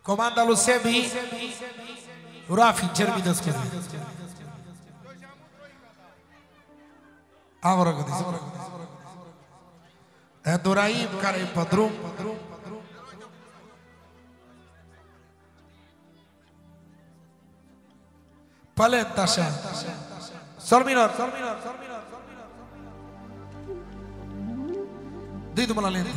Comanda lui Sebi, Rafi, cer mii de scuze. Am rog, Duraim, care e pe drum. Palent, așa. Sol minor. Dă-i-mă la lentă.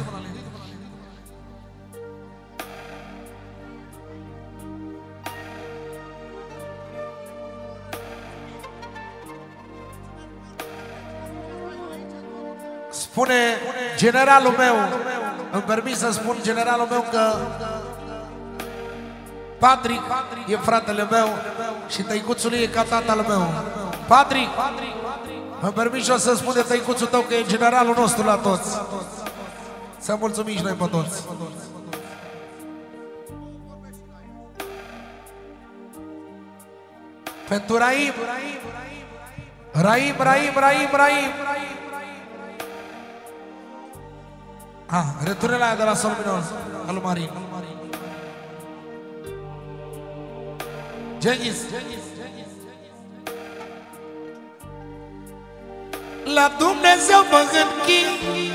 Spune generalul meu, îmi permis să spun generalul meu că Patrick e fratele meu și tăicuțul lui e ca tatăl meu. Patrick, îmi permis și o să spun de tăicuțul tău că e generalul nostru la toți. Să mulțumim și noi pe toți. Pentru Raim. Returile aia de la Sol minor, al lui Marin. Genghis. La Dumnezeu mă închin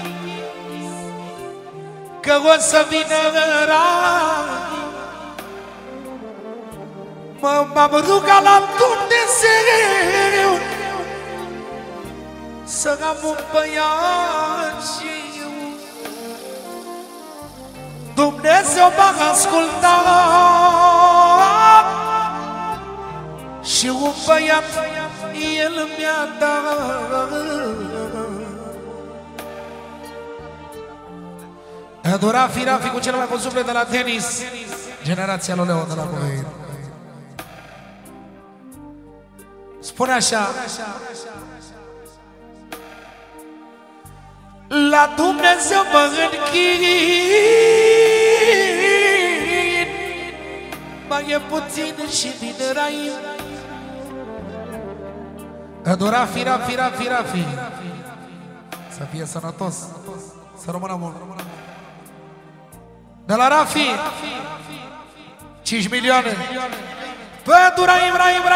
că o să vină rai. M-am rugat la Dumnezeu să am un băiat și Dumnezeu m-a ascultat și un băiat El mi-a dat. Rafi cu cel mai bun suflet de la tenis, generația lui Leon de la Băierii. Spune așa: la Dumnezeu mă închin, mai e puțin și vine Raim. Rafi. Să fie sănătos, să rămână mult. De la Rafi 5 milioane. Pentru Raim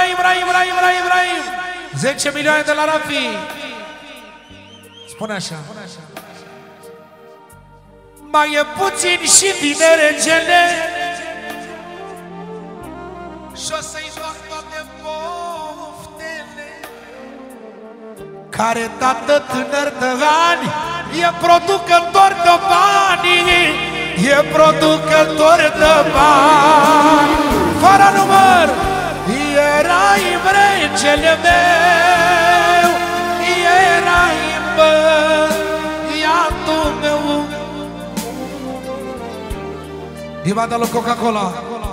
10 milioane de la Rafi. Spune așa: mai e puțin și vine regele și o să-i fac toate poftele. Care tată tânăr de ani e producător de bani, e producător de bani. Fără număr, e Raim regele meu, e Raim băiatul meu. Divada lui Coca-Cola.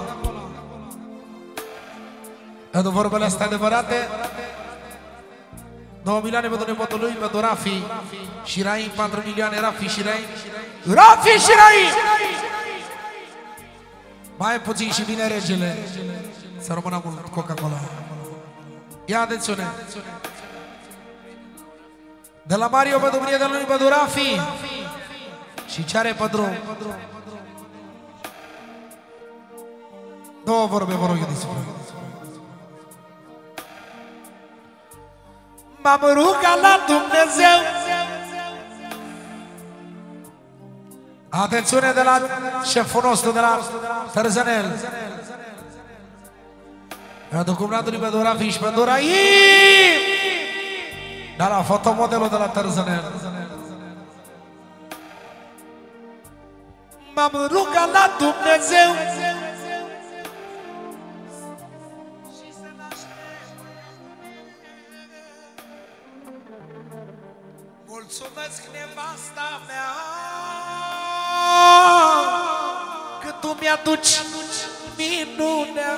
Adu vorbele astea adevărate. 9 milioane pentru nepotul lui, pentru Rafi și Raim, 4 milioane Rafi și Raim. Rafi și Raim! Mai puțin și vine regele. Să rămână mult Coca-Cola. Ia atențiune. De la Mario pentru prietenul lui, pentru Rafi. Și ce are pe drum? Două vorbe, vă rog eu de suflet. M-am rugat la Dumnezeu. Atențiune de la șeful nostru de la Tărzănel. Pentru cumnatul pentru Rafi și pentru Raim. Dar la fotomodelul de la Tărzănel. M-am rugat la Dumnezeu mulțumesc nevasta mea că tu mi-aduci minunea.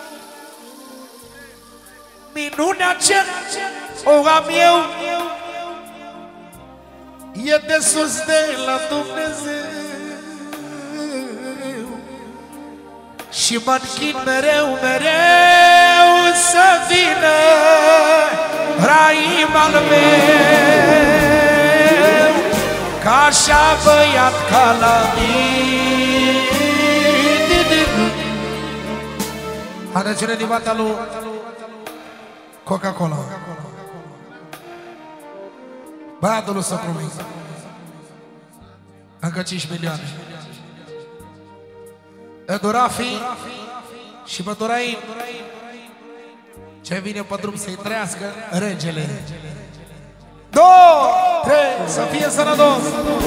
Minunea ce o am eu e de sus de la Dumnezeu. Și mă închin mereu, mereu să vină Raim al meu. Ca așa băiat ca la mine Atențiune din partea lui Coca-Cola. Băiatul lui socru mic. Încă 5 milioane. Edu Rafi și Băturaim, ce vine pe drum să-i trăiască regele. 2, 3, să fie sănătos.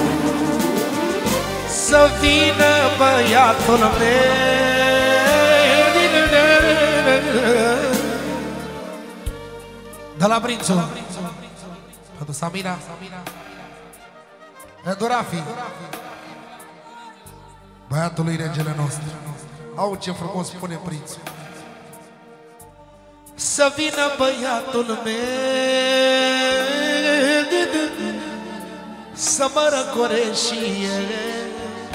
Să vină băiatul meu de la Prințul, pentru Samira, Edu Rafi, băiatul lui regele nostru. Au ce frumos spune Prințul. Să vină băiatul meu să mă răcore și el,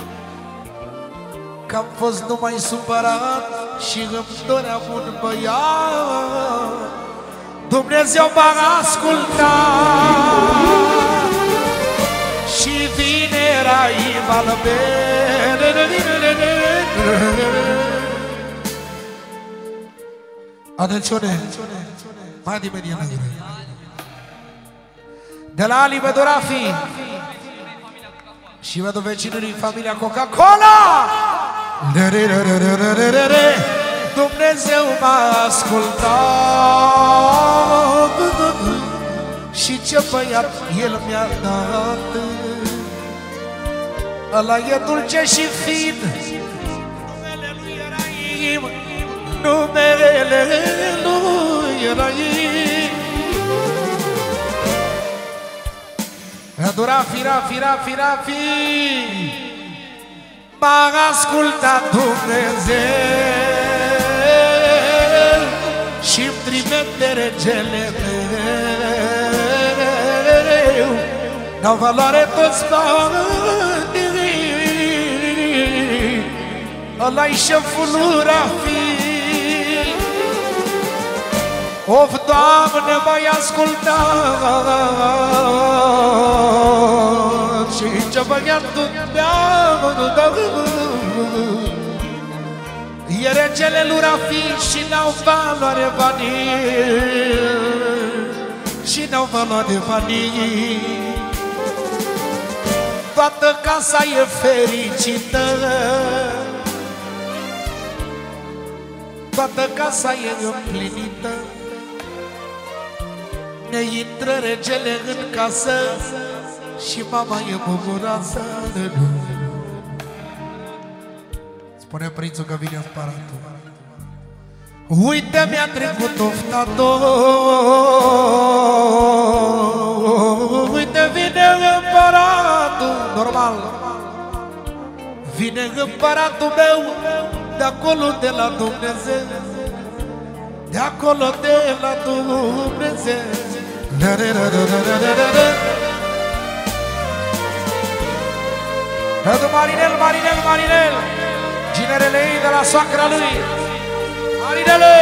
că am fost numai supărat și îmi doream un băiat. Dumnezeu m-a ascultat și vine Raim al meu. Atențiune, mai dimeni de la Ali Bedu Rafi și vedu vecinului familia Coca-Cola. Dumnezeu m-a ascultat și ce băiat el mi-a dat. Ăla e dulce și fin, numele lui Raim, numele lui Raim. Edu Rafi, Rafi, Rafi, Rafi, m-a ascultat Dumnezeu și-mi trimite regele meu. N-au valoare toți banii, ăla-i șeful lui Rafi. Of, Doamne, m-ai ascultat și ce băiatul meu e regele lui Rafi și n-au valoare banii, și n-au valoare banii. Toată casa e fericită, toată casa e împlinită. Ne intră regele în casă și mama e bucuroasă. Spune Prințul că vine împăratul. Uite, mi-a trecut oftatul, uite, vine împăratul. Normal, vine împăratul meu de acolo, de la Dumnezeu, de acolo, de la Dumnezeu. Pentru Marinel, Marinel, Marinel, ginerele ei de la soacra lui. Marinele!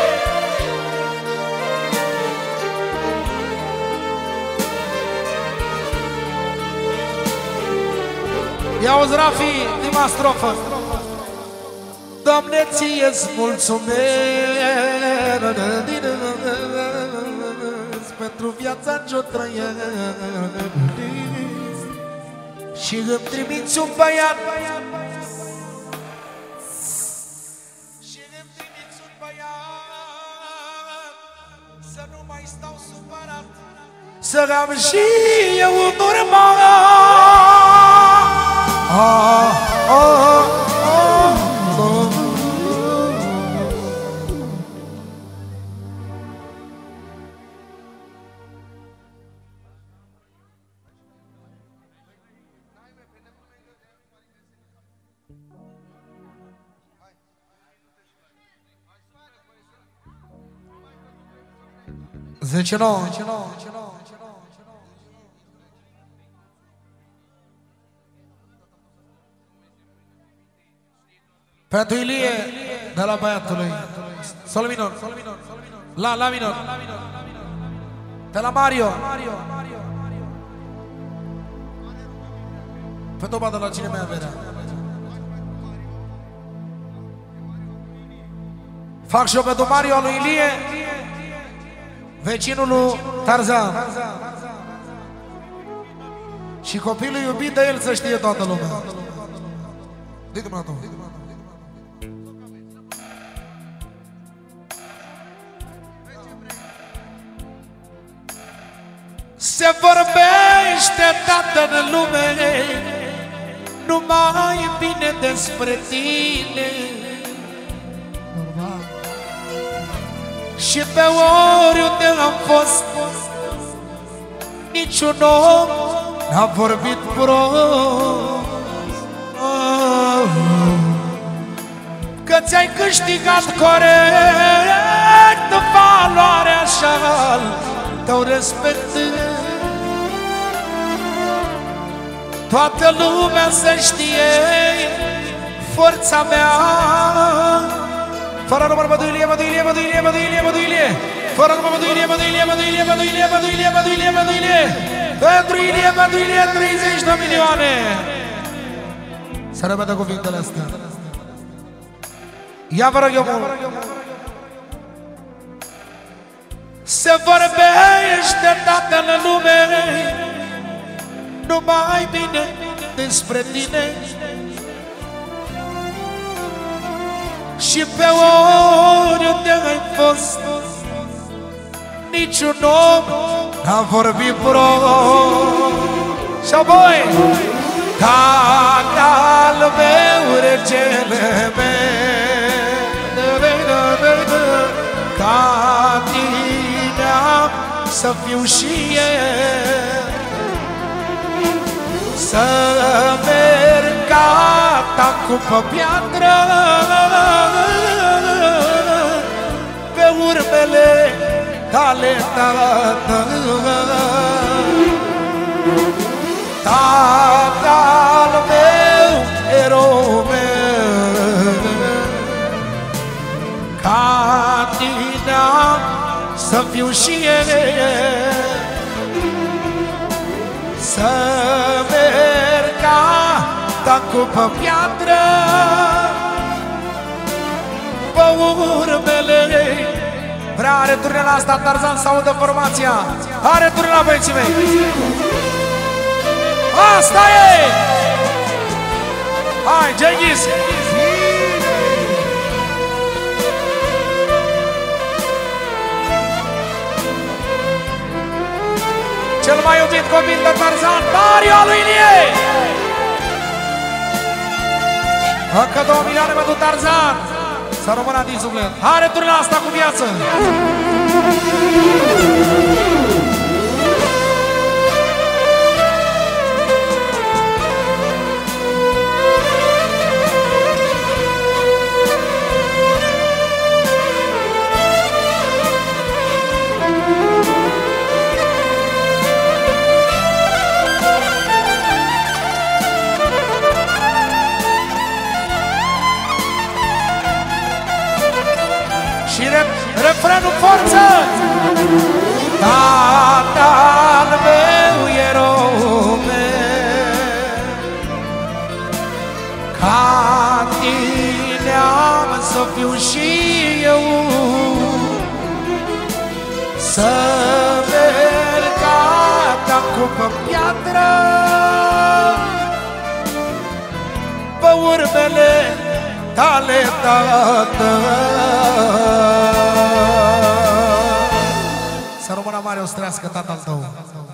Ia-uzi, Rafi, prima strofă. Doamne, ție-ți mulțumesc pentru viața ce-o trăiesc și îmi trimiți un băiat, și îmi trimiți un băiat, să nu mai stau supărat, să am și eu un urmat. Zece nouă. Pentru Ilie, de la băiatului. Sol minor. La minor. De la Mario. Pentru o de la cine mai avea. Fac și eu pentru Mario lui Ilie, vecinul lui Tarzan. Și copilul iubit de el să știe toată lumea. Se vorbește, tată, în lume numai bine despre tine. Și pe oriunde am fost, niciun om n-a vorbit prost. Că ți-ai câștigat corect valoarea așa-l tău respect. Toată lumea să știe forța mea. Fără număr, Măduilie, Măduilie, Măduilie, Măduilie, Măduilie. Fără număr, Măduilie, Măduilie, Măduilie, Măduilie, Măduilie, Măduilie, Măduilie. Pentru Ilie, Măduilie, 30 de milioane. Să rămână cuvintele astea. Ia vă rog eu mult. Se vorbește, Tatăl, în lume numai bine despre tine. Și pe oriunde ai fost, niciun om n-a vorbit prost. Și apoi Tatăl meu, regele meu, ca tine am să fiu și eu, să merg ca tancul pe piatră, pe urmele tale, tată. Tatăl meu, erou meu, ca tine am să fiu și eu, să merg ca tancul pe piatră, pe urmele. Vrea are turnela asta, Tarzan, să audă formația. Are turnela, băieții mei. Asta e! Hai, Genghis! Cel mai iubit copil de Tarzan, Mario lui Ilie! Încă 2 milioane pentru Tarzan! Să rămână din suflet! Are turnea asta cu viață! Și refrenul, forță! Tatăl meu, erou meu, ca tine am să fiu și eu, să merg ca tancul pe piatră, pe urmele tale, tată. Să rămână mare o strească tatăl tău.